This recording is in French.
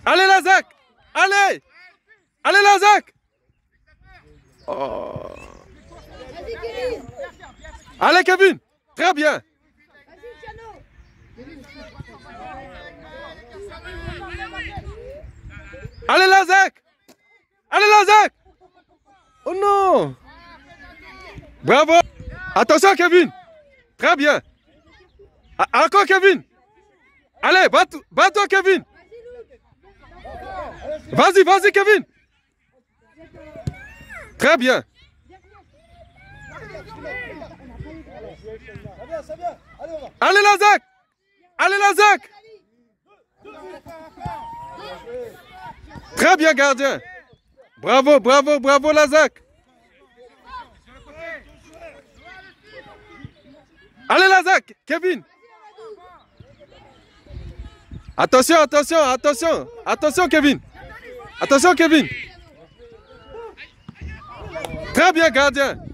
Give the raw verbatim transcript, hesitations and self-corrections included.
Allez, Lazak! Allez! Allez, Lazak! Oh. Allez, Kevin! Très bien! Allez, Lazak! Allez, Lazak! Oh non! Bravo! Attention, Kevin! Très bien! A encore, Kevin! Allez, bats-toi, Kevin! Vas-y, vas-y, Kevin! Très bien! Allez, Lazak! Allez, Lazak! Très bien, gardien! Bravo, bravo, bravo, Lazak! Allez, Lazak! Kevin! Attention, attention, attention! Attention, Kevin! Attention, Kevin! Très bien, gardien!